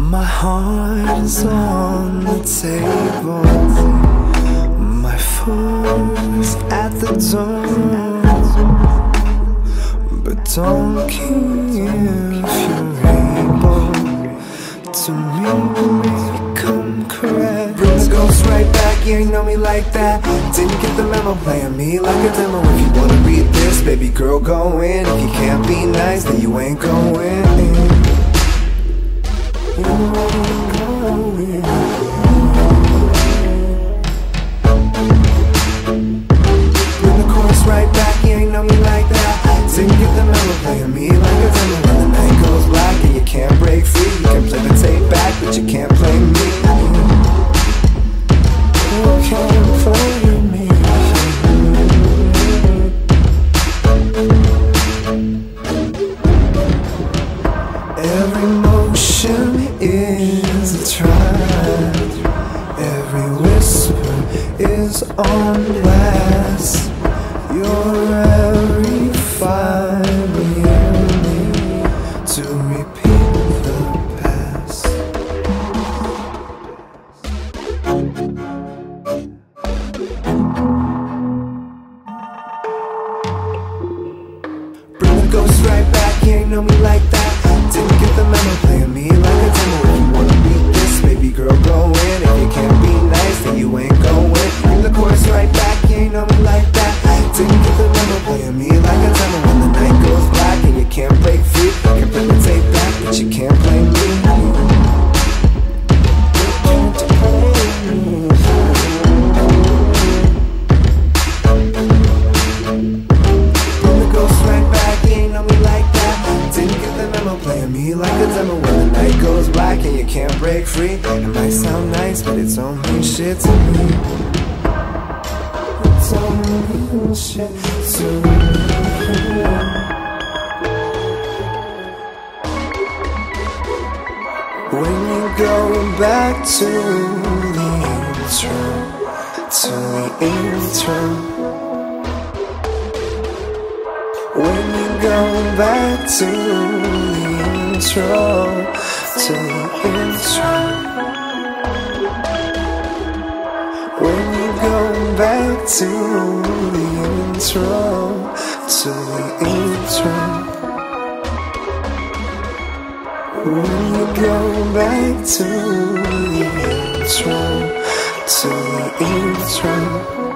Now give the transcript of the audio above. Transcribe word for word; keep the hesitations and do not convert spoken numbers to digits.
My heart is on the table, my foot's at the door, but don't care if you're able to make me come correct. Bring the ghost right back, you ain't know me like that. Didn't get the memo, playing me like a demo. If you wanna read this, baby girl, go in. If you can't be nice, then you ain't going in. Bring the chorus right back, you ain't know me like that. Didn't get the memo, playing me like a demo. When the night goes black and you can't break free, you can play the tape back, but you can't play me. You can't play me. Every motion is a try, every whisper is on blast. Your every fiber you need to repeat the past. Bring the ghost right back, you ain't know me like that. Didn't get the memo, playing me like a demo. If you wanna beat this, baby girl, go in. If you can't be nice, then you ain't going. Bring the chorus right back, you ain't know me like that. Didn't get the memo, playing me like a demo. When the night goes black and you can't break free, you can play the tape back, but you can't play me. Bring the ghost right back, you ain't know me like that. Didn't get the memo, playing me like a demo. When the night goes black and you can't break free, it might sound nice, but it don't mean shit to me. It don't mean shit to me. When you go back to the intro, to the intro. When you go back to the intro, to the intro. When you go back to the intro, to the intro. When you go back to the intro, to the intro.